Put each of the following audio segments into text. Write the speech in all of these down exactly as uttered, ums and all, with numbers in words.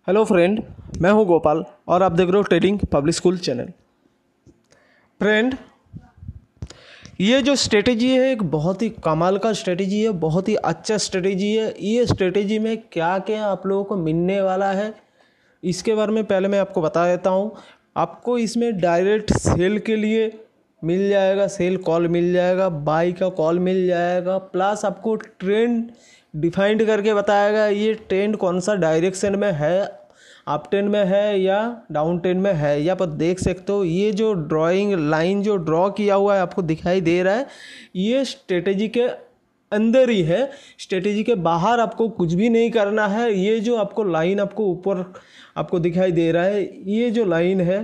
Hello friend, मैं हूं गोपाल और आप देख रहे हो trading public school channel. Friend, ये जो स्ट्रेटेजी है एक बहुत ही कमाल का स्ट्रेटेजी है, बहुत ही अच्छा स्ट्रेटेजी है। ये स्ट्रेटेजी में क्या क्या आप लोगों को मिलने वाला है इसके बारे में पहले मैं आपको बता देता हूँ। आपको इसमें डायरेक्ट सेल के लिए मिल जाएगा, सेल कॉल मिल जाएगा, बाई का कॉल मिल जाएगा, प्लस आपको ट्रेंड डिफाइंड करके बताएगा ये ट्रेंड कौन सा डायरेक्शन में है, अप ट्रेंड में है या डाउन ट्रेंड में है। यहाँ पर देख सकते हो ये जो ड्राइंग लाइन जो ड्रॉ किया हुआ है आपको दिखाई दे रहा है, ये स्ट्रेटेजी के अंदर ही है, स्ट्रेटेजी के बाहर आपको कुछ भी नहीं करना है। ये जो आपको लाइन आपको ऊपर आपको दिखाई दे रहा है, ये जो लाइन है,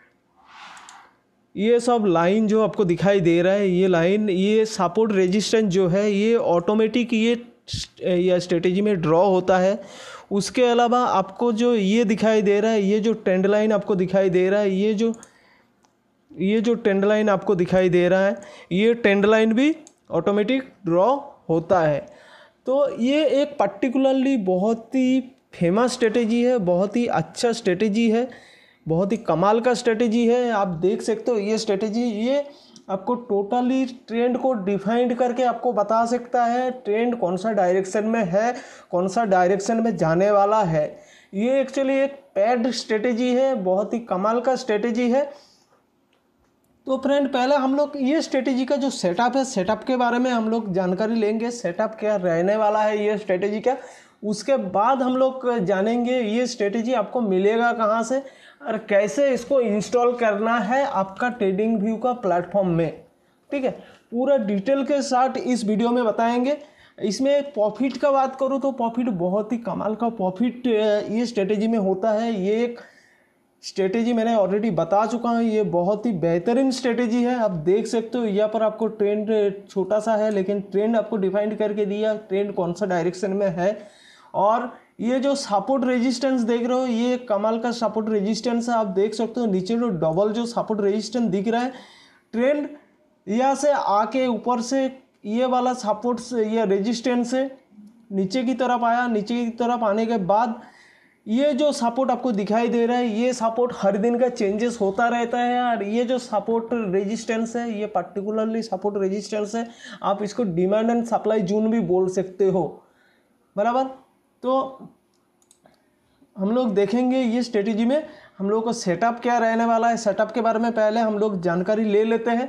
ये सब लाइन जो आपको दिखाई दे रहा है, ये लाइन ये सपोर्ट रेजिस्टेंस जो है ये ऑटोमेटिक ये या स्ट्रेटेजी में ड्रॉ होता है। उसके अलावा आपको जो ये दिखाई दे रहा है, ये जो ट्रेंड लाइन आपको दिखाई दे रहा है, ये जो ये जो ट्रेंड लाइन आपको दिखाई दे रहा है, ये ट्रेंड लाइन भी ऑटोमेटिक ड्रॉ होता है। तो ये एक पर्टिकुलरली बहुत ही फेमस स्ट्रेटेजी है, बहुत ही अच्छा स्ट्रेटेजी है, बहुत ही कमाल का स्ट्रेटेजी है। आप देख सकते हो ये स्ट्रेटेजी ये आपको टोटली ट्रेंड को डिफाइंड करके आपको बता सकता है ट्रेंड कौन सा डायरेक्शन में है, कौन सा डायरेक्शन में जाने वाला है। ये एक्चुअली एक पैड स्ट्रेटेजी है, बहुत ही कमाल का स्ट्रेटेजी है। तो फ्रेंड, पहले हम लोग ये स्ट्रेटेजी का जो सेटअप है, सेटअप के बारे में हम लोग जानकारी लेंगे, सेटअप क्या रहने वाला है ये स्ट्रेटेजी का। उसके बाद हम लोग जानेंगे ये स्ट्रेटेजी आपको मिलेगा कहाँ से और कैसे इसको इंस्टॉल करना है आपका ट्रेडिंग व्यू का प्लेटफॉर्म में। ठीक है, पूरा डिटेल के साथ इस वीडियो में बताएंगे। इसमें प्रॉफिट का बात करूँ तो प्रॉफिट बहुत ही कमाल का प्रॉफिट ये स्ट्रेटेजी में होता है। ये एक स्ट्रेटेजी मैंने ऑलरेडी बता चुका हूँ, ये बहुत ही बेहतरीन स्ट्रेटेजी है। आप देख सकते हो यहाँ पर आपको ट्रेंड छोटा सा है लेकिन ट्रेंड आपको डिफाइंड करके दिया ट्रेंड कौन सा डायरेक्शन में है। और ये जो सपोर्ट रेजिस्टेंस देख रहे हो ये कमाल का सपोर्ट रेजिस्टेंस है। आप देख सकते हो नीचे जो डबल जो सपोर्ट रेजिस्टेंस दिख रहा है, ट्रेंड यहाँ से आके ऊपर से ये वाला सपोर्ट से ये रेजिस्टेंस से नीचे की तरफ आया, नीचे की तरफ आने के बाद ये जो सपोर्ट आपको दिखाई दे रहा है, ये सपोर्ट हर दिन का चेंजेस होता रहता है यार। ये जो सपोर्ट रेजिस्टेंस है ये पर्टिकुलरली सपोर्ट रेजिस्टेंस है, आप इसको डिमांड एंड सप्लाई जोन भी बोल सकते हो, बराबर। तो हम लोग देखेंगे ये स्ट्रेटेजी में हम लोग को सेटअप क्या रहने वाला है। सेटअप के बारे में पहले हम लोग जानकारी ले लेते हैं।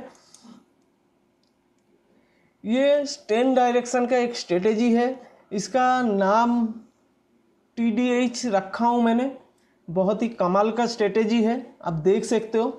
ये टेन डायरेक्शन का एक स्ट्रेटेजी है, इसका नाम टी डी एच रखा हूँ मैंने, बहुत ही कमाल का स्ट्रेटेजी है, आप देख सकते हो।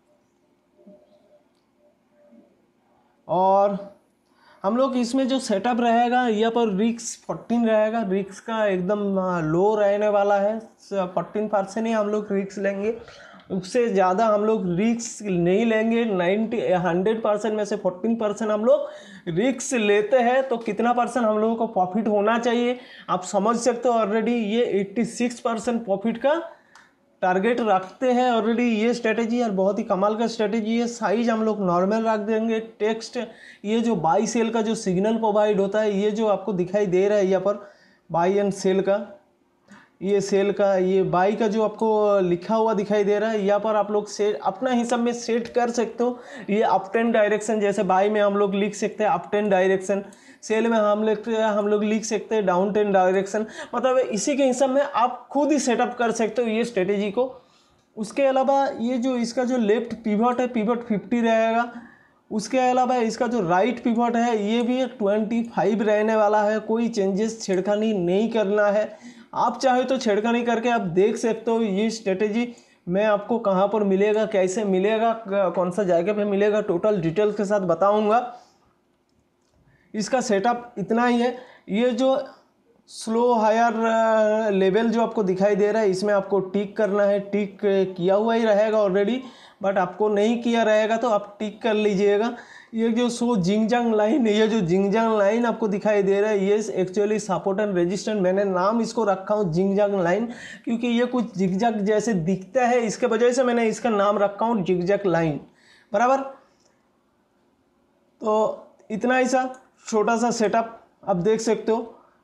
और हम लोग इसमें जो सेटअप रहेगा यहाँ पर रिक्स फोर्टीन रहेगा, रिक्स का एकदम लो रहने वाला है, फोर्टीन परसेंट ही हम लोग रिक्स लेंगे, उससे ज़्यादा हम लोग रिक्स नहीं लेंगे। नाइन्टी हंड्रेड परसेंट में से फोर्टीन परसेंट हम लोग रिक्स लेते हैं तो कितना परसेंट हम लोगों को प्रॉफिट होना चाहिए आप समझ सकते हो। ऑलरेडी ये एट्टी सिक्स परसेंट प्रॉफिट का टारगेट रखते हैं ऑलरेडी ये स्ट्रेटेजी, और बहुत ही कमाल का स्ट्रेटेजी है। साइज हम लोग नॉर्मल रख देंगे। टेक्स्ट ये जो बाई सेल का जो सिग्नल प्रोवाइड होता है, ये जो आपको दिखाई दे रहा है यहाँ पर बाई एंड सेल का, ये सेल का ये बाई का जो आपको लिखा हुआ दिखाई दे रहा है, यहाँ पर आप लोग सेट अपना हिसाब में सेट कर सकते हो। ये अप ट्रेंड डायरेक्शन, जैसे बाई में हम लोग लिख सकते हैं अप ट्रेंड डायरेक्शन, सेल में हम लोग हम लोग लिख सकते हैं डाउन ट्रेंड डायरेक्शन, मतलब इसी के हिसाब में आप खुद ही सेटअप कर सकते हो ये स्ट्रेटेजी को। उसके अलावा ये जो इसका जो लेफ्ट पिवट है, पिवट फिफ्टी रहेगा। उसके अलावा इसका जो राइट पिवट है ये भी ट्वेंटी फाइव रहने वाला है। कोई चेंजेस छेड़खानी नहीं करना है, आप चाहे तो छेड़खानी करके आप देख सकते हो। ये स्ट्रेटेजी मैं आपको कहाँ पर मिलेगा, कैसे मिलेगा, कौन सा जगह पे मिलेगा, टोटल डिटेल्स के साथ बताऊंगा। इसका सेटअप इतना ही है। ये जो स्लो हायर लेवल जो आपको दिखाई दे रहा है, इसमें आपको टिक करना है। टिक किया हुआ ही रहेगा ऑलरेडी, बट आपको नहीं किया रहेगा तो आप टिक कर लीजिएगा। ये जो सो जिंगजांग लाइन, ये जो जिंगजांग लाइन आपको दिखाई दे रहा है, ये एक्चुअली सपोर्ट एंड रेजिस्टेंस, मैंने नाम इसको रखा हूँ जिंगजांग लाइन क्योंकि ये कुछ जिगजैग जैसे दिखता है, इसके वजह से मैंने इसका नाम रखा हूँ जिगजैग लाइन, बराबर। तो इतना ही सा छोटा सा सेटअप आप देख सकते हो।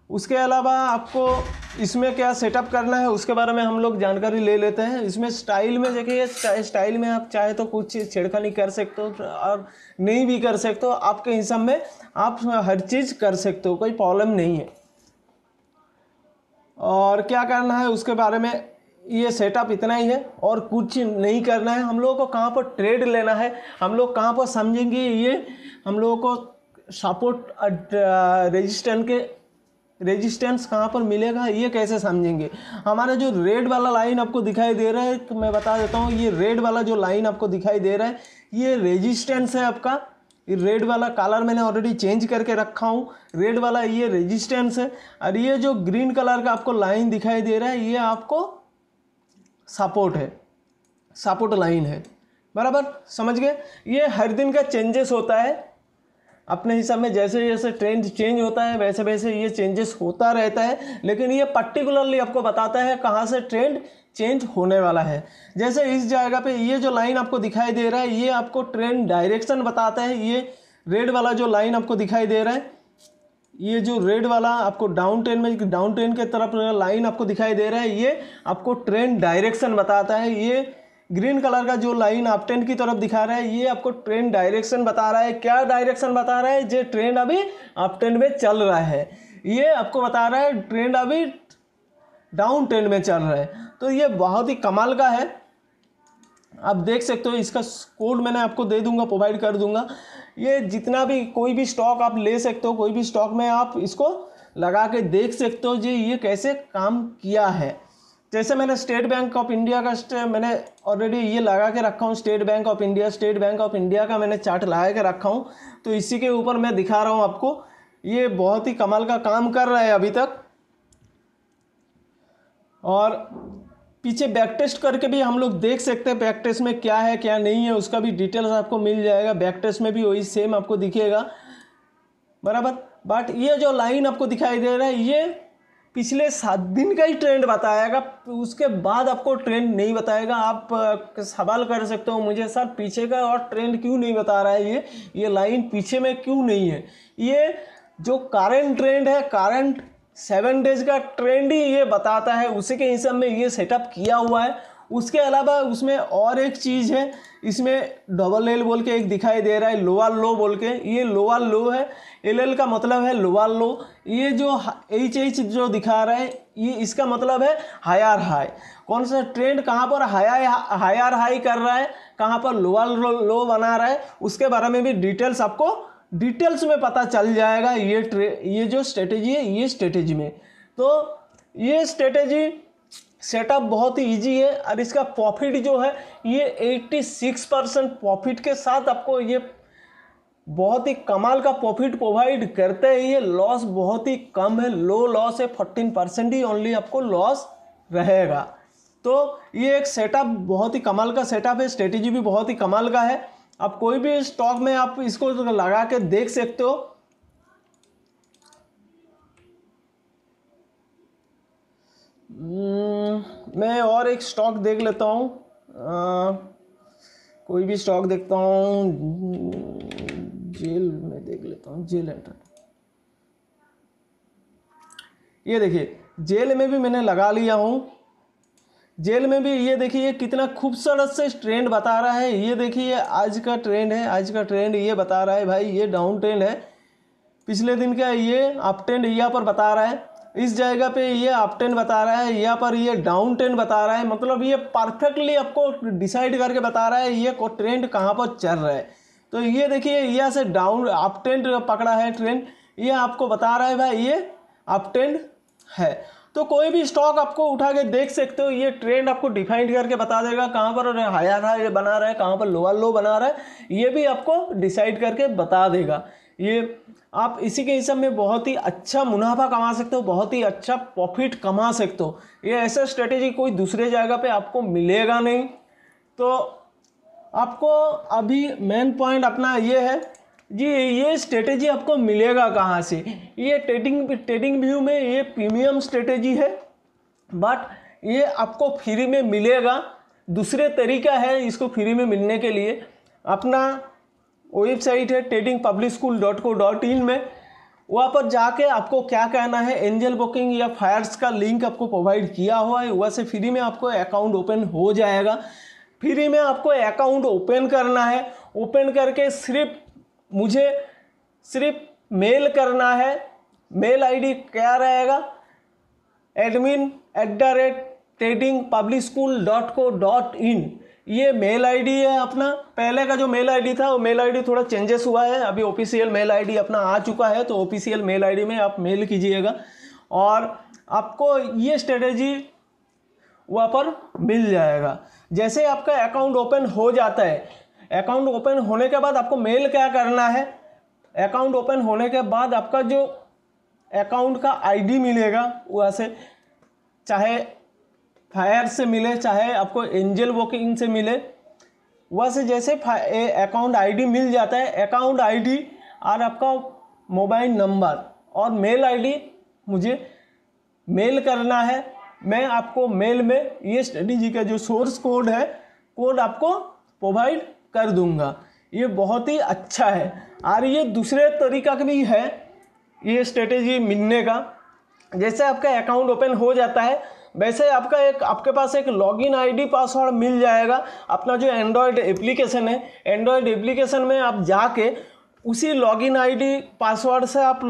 उसके अलावा आपको इसमें क्या सेटअप करना है उसके बारे में हम लोग जानकारी ले लेते हैं। इसमें स्टाइल में देखिए, स्टाइल में आप चाहे तो कुछ छेड़खानी कर सकते हो और नहीं भी कर सकते हो, आपके हिसाब में आप हर चीज़ कर सकते हो, कोई प्रॉब्लम नहीं है। और क्या करना है उसके बारे में, ये सेटअप इतना ही है और कुछ नहीं करना है। हम लोगों को कहाँ पर ट्रेड लेना है, हम लोग कहाँ पर समझेंगे, ये हम लोगों को सपोर्ट रेजिस्टेंस के रेजिस्टेंस कहाँ पर मिलेगा ये कैसे समझेंगे। हमारा जो रेड वाला लाइन आपको दिखाई दे रहा है, तो मैं बता देता हूँ, ये रेड वाला जो लाइन आपको दिखाई दे रहा है ये रेजिस्टेंस है आपका। ये रेड वाला कलर मैंने ऑलरेडी चेंज करके रखा हूँ, रेड वाला ये रेजिस्टेंस है। और ये जो ग्रीन कलर का आपको लाइन दिखाई दे रहा है ये आपको सपोर्ट है, सपोर्ट लाइन है, बराबर समझ गए। ये हर दिन का चेंजेस होता है अपने हिसाब में, जैसे जैसे ट्रेंड चेंज होता है वैसे वैसे ये चेंजेस होता रहता है, लेकिन ये पर्टिकुलरली आपको बताता है कहाँ से ट्रेंड चेंज होने वाला है। जैसे इस जगह पे ये जो लाइन आपको दिखाई दे रहा है ये आपको ट्रेंड डायरेक्शन बताता है। ये रेड वाला जो लाइन आपको दिखाई दे रहा है, ये जो रेड वाला आपको डाउन ट्रेंड में डाउन ट्रेंड के तरफ लाइन आपको दिखाई दे रहा है ये आपको ट्रेंड डायरेक्शन बताता है। ये ग्रीन कलर का जो लाइन अप ट्रेंड की तरफ दिखा रहा है ये आपको ट्रेंड डायरेक्शन बता रहा है। क्या डायरेक्शन बता रहा है, जो ट्रेंड अभी अप ट्रेंड में चल रहा है, ये आपको बता रहा है ट्रेंड अभी डाउन ट्रेंड में चल रहा है। तो ये बहुत ही कमाल का है, आप देख सकते हो। इसका कोड मैंने आपको दे दूंगा, प्रोवाइड कर दूंगा। ये जितना भी कोई भी स्टॉक आप ले सकते हो, कोई भी स्टॉक में आप इसको लगा के देख सकते हो जी ये कैसे काम किया है। जैसे मैंने स्टेट बैंक ऑफ इंडिया का मैंने ऑलरेडी ये लगा के रखा हूँ, State Bank of India State Bank of India का मैंने चार्ट लगा के रखा हूँ, तो इसी के ऊपर मैं दिखा रहा हूँ आपको। ये बहुत ही कमाल का काम कर रहा है अभी तक। और पीछे बैक टेस्ट करके भी हम लोग देख सकते हैं बैक टेस्ट में क्या है क्या नहीं है, उसका भी डिटेल्स आपको मिल जाएगा। बैक टेस्ट में भी वही सेम आपको दिखेगा, बराबर। बट ये जो लाइन आपको दिखाई दे रहा है ये पिछले सात दिन का ही ट्रेंड बताएगा, उसके बाद आपको ट्रेंड नहीं बताएगा। आप सवाल कर सकते हो मुझे, सर पीछे का और ट्रेंड क्यों नहीं बता रहा है, ये ये लाइन पीछे में क्यों नहीं है। ये जो करंट ट्रेंड है, करंट सेवन डेज का ट्रेंड ही ये बताता है, उसी के हिसाब में ये सेटअप किया हुआ है। उसके अलावा उसमें और एक चीज़ है, इसमें डबल एल बोल के एक दिखाई दे रहा है, लोअर लो बोल के, ये लोअर लो है। एल एल का मतलब है लोअर लो। ये जो एच एच जो दिखा रहा है ये इसका मतलब है हायर हाई। कौन सा ट्रेंड कहाँ पर हायर हायर हाई कर रहा है, कहाँ पर लोअर लो, लो बना रहा है, उसके बारे में भी डिटेल्स आपको डिटेल्स में पता चल जाएगा। ये ट्रे ये जो स्ट्रेटेजी है ये स्ट्रेटेजी में, तो ये स्ट्रेटेजी सेटअप बहुत ही इजी है। और इसका प्रॉफिट जो है ये छियासी परसेंट प्रॉफिट के साथ आपको ये बहुत ही कमाल का प्रॉफिट प्रोवाइड करते हैं। ये लॉस बहुत ही कम है, लो लॉस है, चौदह परसेंट ही ओनली आपको लॉस रहेगा। तो ये एक सेटअप बहुत ही कमाल का सेटअप है, स्ट्रेटेजी भी बहुत ही कमाल का है। आप कोई भी स्टॉक में आप इसको लगा के देख सकते हो। मैं और एक स्टॉक देख लेता हूँ, कोई भी स्टॉक देखता हूँ, जेल में देख लेता हूँ, जेल एंटर। ये देखिए जेल में भी मैंने लगा लिया हूँ। जेल में भी ये देखिए कितना खूबसूरत से ट्रेंड बता रहा है। ये देखिए आज का ट्रेंड है, आज का ट्रेंड ये बता रहा है भाई ये डाउन ट्रेंड है, पिछले दिन का ये अप ट्रेंड यहाँ पर बता रहा है, इस जगह पे ये अप ट्रेंड बता रहा है, यहाँ पर ये डाउन ट्रेंड बता रहा है। मतलब ये परफेक्टली आपको डिसाइड करके बता रहा है ये को ट्रेंड कहाँ पर चल रहा है। तो ये देखिए यहाँ से डाउन अप ट्रेंड पकड़ा है ट्रेंड, ये आपको बता रहा है भाई ये अप ट्रेंड है। तो कोई भी स्टॉक आपको उठा के देख सकते हो, ये ट्रेंड आपको डिफाइंड करके बता देगा कहाँ पर हायर हाई बना रहा है, कहाँ पर लोअर लो बना रहा है, ये भी आपको डिसाइड करके बता देगा। ये आप इसी के हिसाब में बहुत ही अच्छा मुनाफा कमा सकते हो, बहुत ही अच्छा प्रॉफिट कमा सकते हो। ये ऐसा स्ट्रेटेजी कोई दूसरे जगह पे आपको मिलेगा नहीं। तो आपको अभी मेन पॉइंट अपना ये है जी, ये स्ट्रेटेजी आपको मिलेगा कहाँ से। ये ट्रेडिंग ट्रेडिंग व्यू में ये प्रीमियम स्ट्रेटेजी है, बट ये आपको फ्री में मिलेगा। दूसरे तरीका है इसको फ्री में मिलने के लिए, अपना वेबसाइट है trading public school dot co dot in में, वहाँ पर जाके आपको क्या कहना है, एंजल बुकिंग या फायर्स का लिंक आपको प्रोवाइड किया हुआ है, वहाँ से फ्री में आपको अकाउंट ओपन हो जाएगा। फ्री में आपको अकाउंट ओपन करना है। ओपन करके सिर्फ मुझे सिर्फ मेल करना है। मेल आईडी क्या रहेगा, admin at the rate trading public school dot co dot in, ये मेल आईडी है अपना। पहले का जो मेल आईडी था वो मेल आईडी थोड़ा चेंजेस हुआ है, अभी ऑफिशियल मेल आईडी अपना आ चुका है, तो ऑफिशियल मेल आईडी में आप मेल कीजिएगा और आपको ये स्ट्रेटेजी वहाँ पर मिल जाएगा। जैसे आपका अकाउंट ओपन हो जाता है, अकाउंट ओपन होने के बाद आपको मेल क्या करना है, अकाउंट ओपन होने के बाद आपका जो अकाउंट का आईडी मिलेगा वहाँ से, चाहे फायर से मिले चाहे आपको एंजल बुकिंग से मिले, वहाँ से जैसे अकाउंट आईडी मिल जाता है, अकाउंट आईडी और आपका मोबाइल नंबर और मेल आईडी मुझे मेल करना है। मैं आपको मेल में ये स्ट्रेटेजी का जो सोर्स कोड है, कोड आपको प्रोवाइड कर दूंगा। ये बहुत ही अच्छा है और ये दूसरे तरीका का भी है ये स्ट्रेटेजी मिलने का। जैसे आपका अकाउंट ओपन हो जाता है वैसे आपका एक आपके पास एक लॉगिन आईडी पासवर्ड मिल जाएगा। अपना जो एंड्रॉयड एप्लीकेशन है, एंड्रॉयड एप्लीकेशन में आप जाके उसी लॉगिन आईडी पासवर्ड से आप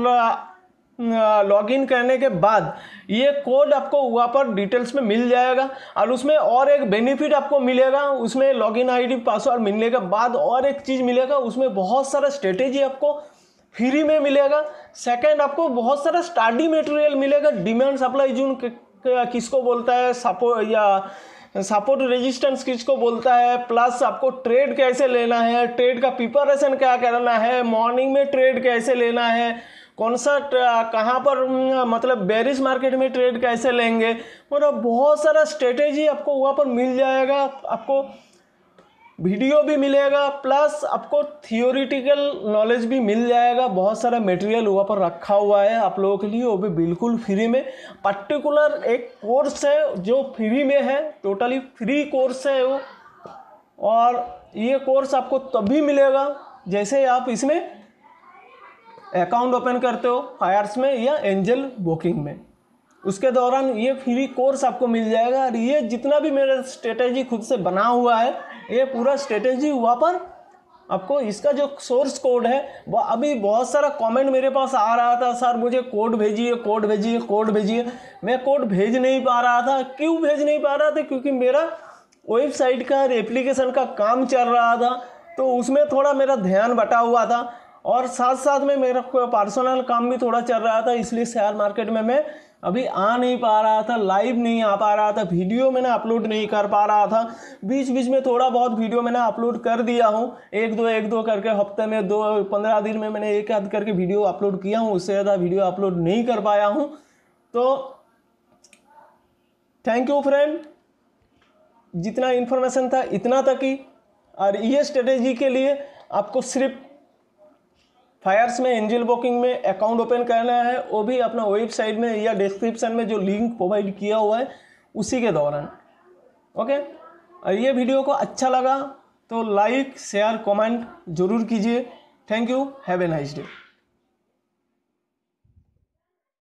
लॉगिन करने के बाद ये कोड आपको वहाँ पर डिटेल्स में मिल जाएगा। और उसमें और एक बेनिफिट आपको मिलेगा, उसमें लॉगिन आईडी पासवर्ड मिलने के बाद और एक चीज़ मिलेगा, उसमें बहुत सारा स्ट्रेटेजी आपको फ्री में मिलेगा। सेकंड, आपको बहुत सारा स्टडी मटेरियल मिलेगा। डिमांड सप्लाई जोन किसको बोलता है, सपोर्ट या सपोर्ट रेजिस्टेंस किसको बोलता है, प्लस आपको ट्रेड कैसे लेना है, ट्रेड का प्रिपरेशन क्या करना है, मॉर्निंग में ट्रेड कैसे लेना है, कौन सा कहाँ पर मतलब बेरिश मार्केट में ट्रेड कैसे लेंगे, मतलब बहुत सारा स्ट्रेटेजी आपको वहाँ पर मिल जाएगा। आपको वीडियो भी मिलेगा प्लस आपको थियोरिटिकल नॉलेज भी मिल जाएगा। बहुत सारा मटेरियल वहाँ पर रखा हुआ है आप लोगों के लिए, वो भी बिल्कुल फ्री में। पर्टिकुलर एक कोर्स है जो फ्री में है, टोटली फ्री कोर्स है वो, और ये कोर्स आपको तभी मिलेगा जैसे आप इसमें अकाउंट ओपन करते हो फायर्स में या एंजल बुकिंग में। उसके दौरान ये फ्री कोर्स आपको मिल जाएगा। और ये जितना भी मेरा स्ट्रेटेजी खुद से बना हुआ है, ये पूरा स्ट्रेटेजी वहाँ पर आपको, इसका जो सोर्स कोड है वो अभी बहुत सारा कमेंट मेरे पास आ रहा था, सर मुझे कोड भेजिए कोड भेजिए कोड भेजिए। मैं कोड भेज नहीं पा रहा था। क्यों भेज नहीं पा रहा था? क्योंकि मेरा वेबसाइट का एप्लीकेशन का काम चल रहा था, तो उसमें थोड़ा मेरा ध्यान बटा हुआ था, और साथ साथ में मेरा पर्सनल काम भी थोड़ा चल रहा था। इसलिए शेयर मार्केट में मैं अभी आ नहीं पा रहा था, लाइव नहीं आ पा रहा था, वीडियो मैंने अपलोड नहीं कर पा रहा था। बीच बीच में थोड़ा बहुत वीडियो मैंने अपलोड कर दिया हूँ, एक दो एक दो करके, हफ्ते में दो पंद्रह दिन में मैंने एक आध करके वीडियो अपलोड किया हूँ, उससे ज़्यादा वीडियो अपलोड नहीं कर पाया हूँ। तो थैंक यू फ्रेंड, जितना इन्फॉर्मेशन था इतना तक ही। और ये स्ट्रेटेजी के लिए आपको सिर्फ फायर्स में एंजल बुकिंग में अकाउंट ओपन करना है, वो भी अपना वेबसाइट में या डिस्क्रिप्शन में जो लिंक प्रोवाइड किया हुआ है उसी के दौरान। ओके, और ये वीडियो को अच्छा लगा तो लाइक शेयर कमेंट जरूर कीजिए। Thank you, have a nice day.